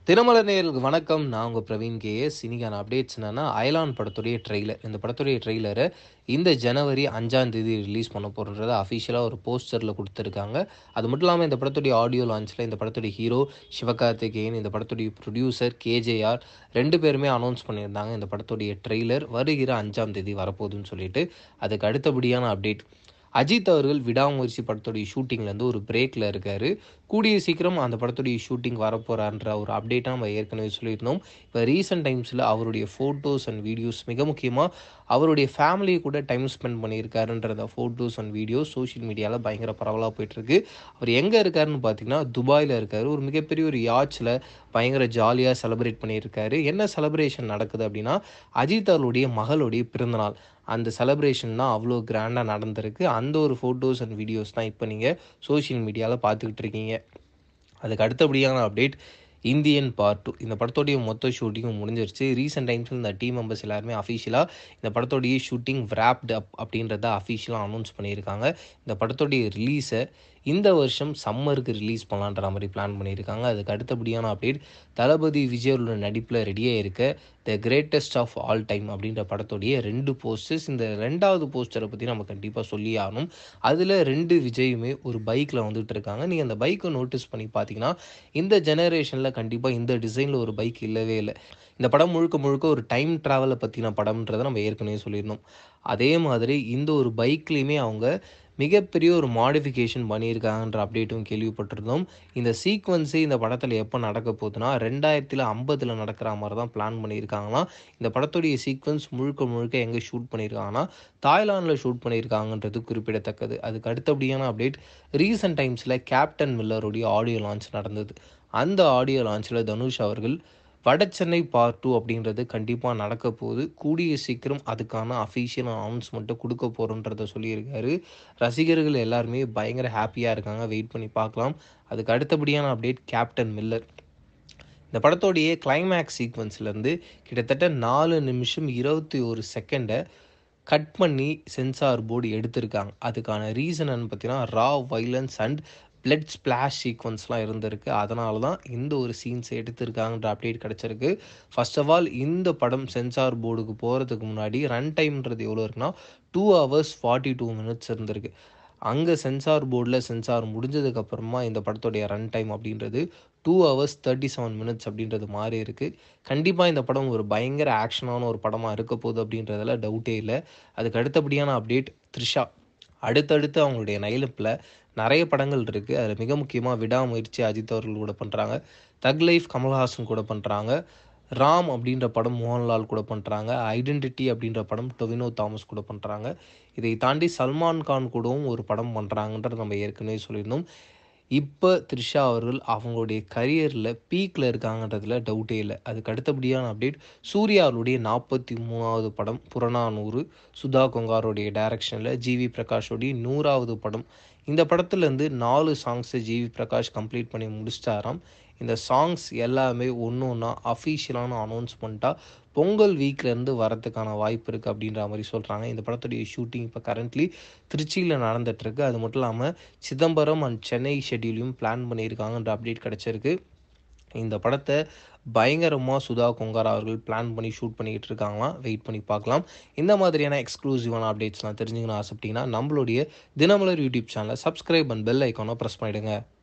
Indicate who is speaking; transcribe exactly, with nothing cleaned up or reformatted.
Speaker 1: தினமலர் நேயர்களுக்கு வணக்கம். நான் உங்க பிரவீன் கேஎஸ். இன்னைக்கான அப்டேட்ஸ் என்னன்னா, அயலான் படத்துடைய ட்ரெய்லர். இந்த படத்துடைய ட்ரெய்லர இந்த ஜனவரி ஐந்தாம் தேதி ரிலீஸ் பண்ண போறோன்றத அஃபிஷியலா ஒரு போஸ்டர்ல குடுத்துருக்காங்க. அது மட்டும் இல்லாம இந்த படத்துடைய ஆடியோ லான்ச்ல இந்த படத்துடைய ஹீரோ சிவகார்த்திகேயன், இந்த படத்துடைய புரொடியூசர் கேஜேஆர் ரெண்டு பேருமே அனௌன்ஸ் பண்ணியிருந்தாங்க. இந்த படத்துடைய ட்ரெய்லர் வருகிற ஐந்தாம் தேதி வரப்போகுதுன்னு சொல்லிட்டு. அதுக்கு அடுத்தபடியான அப்டேட். அஜித் அவர்கள் விடாமுயற்சி படத்துடைய ஷூட்டிங்லேருந்து ஒரு பிரேக்கில் இருக்கார். கூடிய சீக்கிரம் அந்த படத்துடைய ஷூட்டிங் வரப்போகிறான்ற ஒரு அப்டேட்டாக நம்ம ஏற்கனவே சொல்லியிருந்தோம். இப்போ ரீசெண்ட் டைம்ஸில் அவருடைய ஃபோட்டோஸ் அண்ட் வீடியோஸ், மிக முக்கியமாக அவருடைய ஃபேமிலியை கூட டைம் ஸ்பெண்ட் பண்ணியிருக்காருன்ற அந்த ஃபோட்டோஸ் அண்ட் வீடியோஸ் சோஷியல் மீடியாவில் பயங்கர பரவலாக போயிட்டுருக்கு. அவர் எங்கே இருக்காருன்னு பார்த்தீங்கன்னா, துபாயில் இருக்கார். ஒரு மிகப்பெரிய ஒரு யாட்சில் பயங்கர ஜாலியாக செலிப்ரேட் பண்ணியிருக்காரு. என்ன செலிப்ரேஷன் நடக்குது அப்படின்னா, அஜித் அவர்களுடைய மகளுடைய பிறந்தநாள். அந்த செலிப்ரேஷன் தான் அவ்வளோ கிராண்டாக நடந்திருக்கு. அந்த ஒரு ஃபோட்டோஸ் அண்ட் வீடியோஸ் தான் இப்போ நீங்கள் சோஷியல் மீடியாவில் பார்த்துக்கிட்டு இருக்கீங்க. அதுக்கு அடுத்தபடியான அப்டேட், இந்தியன் பார்ட் டூ. இந்த படத்தோடைய மொத்த ஷூட்டிங்கும் முடிஞ்சிருச்சு. ரீசெண்ட் டைம்ஸில் இந்த டீம் மெம்பர்ஸ் எல்லாருமே அஃபிஷியலாக இந்த படத்தோடைய ஷூட்டிங் விராப்ட் அப் அப்படின்றத அஃபிஷியலாக அனௌன்ஸ் பண்ணியிருக்காங்க. இந்த படத்தோடைய ரிலீஸை இந்த வருஷம் சம்மருக்கு ரிலீஸ் பண்ணலான்ற மாதிரி பிளான் பண்ணியிருக்காங்க. அதுக்கு அடுத்தபடியான அப்டேட், தளபதி விஜயோட நடிப்பில் ரெடியாக இருக்க the greatest of all time அப்படின்ற படத்தோடைய ரெண்டு போஸ்டர்ஸ். இந்த ரெண்டாவது போஸ்டரை பற்றி நம்ம கண்டிப்பாக சொல்லி ஆகணும். அதில் ரெண்டு விஜயுமே ஒரு பைக்கில் வந்துட்டு இருக்காங்க. நீங்கள் அந்த பைக்கை நோட்டீஸ் பண்ணி பார்த்தீங்கன்னா, இந்த ஜெனரேஷனில் கண்டிப்பாக இந்த டிசைனில் ஒரு பைக் இல்லவே இல்லை. இந்த படம் முழுக்க முழுக்க ஒரு டைம் ட்ராவலை பற்றின படம்ன்றதை நம்ம ஏற்கனவே சொல்லியிருந்தோம். அதே மாதிரி இந்த ஒரு பைக்லேயுமே அவங்க மிகப்பெரிய ஒரு மாடிஃபிகேஷன் பண்ணியிருக்காங்கன்ற அப்டேட்டும் கேள்விப்பட்டிருந்தோம். இந்த சீக்வன்ஸே இந்த படத்தில் எப்போ நடக்க போகுதுன்னா, ரெண்டாயிரத்தில் ஐம்பதில் நடக்கிற மாதிரி தான் பிளான் பண்ணியிருக்காங்களாம். இந்த படத்துடைய சீக்வன்ஸ் முழுக்க முழுக்க எங்கே ஷூட் பண்ணியிருக்காங்கன்னா, தாய்லாந்தில் ஷூட் பண்ணியிருக்காங்கன்றது குறிப்பிடத்தக்கது. அதுக்கு அடுத்தபடியான அப்டேட், ரீசெண்ட் டைம்ஸில் கேப்டன் மில்லருடைய ஆடியோ லான்ச் நடந்தது. அந்த ஆடியோ லான்ச்சில் தனுஷ் அவர்கள் வடசென்னை பார்ட் டூ அப்படின்றது கண்டிப்பாக நடக்க போகுது. கூடிய சீக்கிரம் அதுக்கான அஃபிஷியல் அனௌன்ஸ்மெண்ட்டை கொடுக்க போகிறோன்றத சொல்லியிருக்காரு. ரசிகர்கள் எல்லாருமே பயங்கர ஹாப்பியாக இருக்காங்க. வெயிட் பண்ணி பார்க்கலாம். அதுக்கு அடுத்தபடியான அப்டேட், கேப்டன் மில்லர். இந்த படத்தோடைய கிளைமேக்ஸ் சீக்வன்ஸ்லேருந்து கிட்டத்தட்ட நாலு நிமிஷம் இருபத்தி ஒரு செகண்டை கட் பண்ணி சென்சார் போர்டு எடுத்திருக்காங்க. அதுக்கான ரீசன் என்னன்னு பார்த்தீங்கன்னா, raw violence and blood splash சீக்வன்ஸ்லாம் இருந்திருக்கு. அதனால தான் இந்த ஒரு சீன்ஸ் எடுத்திருக்காங்கன்ற அப்டேட் கிடச்சிருக்கு. ஃபர்ஸ்ட் ஆஃப் ஆல் இந்த படம் சென்சார் போர்டுக்கு போகிறதுக்கு முன்னாடி ரன் டைம்ன்றது எவ்வளோ இருக்குன்னா, two hours forty two minutes இருந்திருக்கு. அங்கே சென்சார் போர்டில் சென்சார் முடிஞ்சதுக்கப்புறமா இந்த படத்துடைய ரன் டைம் அப்படின்றது two hours thirty seven minutes அப்படின்றது மாறி இருக்குது. கண்டிப்பாக இந்த படம் ஒரு பயங்கர ஆக்ஷனான ஒரு படமாக இருக்க போகுது அப்படின்றதில் டவுட்டே இல்லை. அதுக்கு அடுத்தபடியான அப்டேட், த்ரிஷா. அடுத்தடுத்து அவங்களுடைய நைலப்பில் நிறைய படங்கள் இருக்குது. அதில் மிக முக்கியமாக விடாமுயற்சி அஜித் அவர்கள் கூட பண்ணுறாங்க. தக் லைஃப் கமல்ஹாசன் கூட பண்ணுறாங்க. ராம் அப்படின்ற படம் மோகன்லால் கூட பண்ணுறாங்க. ஐடென்டிட்டி அப்படின்ற படம் டொவினோ தாமஸ் கூட பண்ணுறாங்க. இதை தாண்டி சல்மான் கான் கூடவும் ஒரு படம் பண்ணுறாங்கன்றது நம்ம ஏற்கனவே சொல்லியிருந்தோம். இப்போ த்ரிஷா அவர்கள் அவங்களுடைய கரியரில் பீக்கில் இருக்காங்கன்றதுல டவுட்டே இல்லை. அதுக்கு அடுத்தபடியான அப்டேட், சூர்யா அவருடைய நாற்பத்தி மூணாவது படம் புறநானூறு, சுதா கொங்காரோடைய டைரக்ஷனில் ஜிவி பிரகாஷோடைய நூறாவது படம். இந்த படத்துலேருந்து நாலு சாங்ஸை ஜிவி பிரகாஷ் கம்ப்ளீட் பண்ணி முடிச்சிட்டாராம். இந்த சாங்ஸ் எல்லாமே ஒன்று ஒன்றா அஃபிஷியலான அனௌன்ஸ்மெண்ட்டாக பொங்கல் வீக்லேருந்து வரதுக்கான வாய்ப்பு இருக்குது அப்படின்ற மாதிரி சொல்கிறாங்க. இந்த படத்துடைய ஷூட்டிங் இப்போ கரண்ட்லி திருச்சியில் நடந்துகிட்ருக்கு. அது மட்டும் இல்லாமல் சிதம்பரம் அண்ட் சென்னை ஷெட்யூலையும் பிளான் பண்ணியிருக்காங்கன்ற அப்டேட் கிடச்சிருக்கு. இந்த படத்தை பயங்கரமாக சுதா கொங்காரா அவர்கள் பிளான் பண்ணி ஷூட் பண்ணிக்கிட்டு இருக்காங்களாம். வெயிட் பண்ணி பார்க்கலாம். இந்த மாதிரியான எக்ஸ்க்ளூசிவான அப்டேட்ஸ்லாம் தெரிஞ்சுக்கணும்னு ஆசைப்பட்டீங்கன்னா நம்மளுடைய தினமலர் யூடியூப் சேனலை சப்ஸ்கிரைப் அண்ட் பெல் ஐக்கானை ப்ரெஸ் பண்ணிவிடுங்க.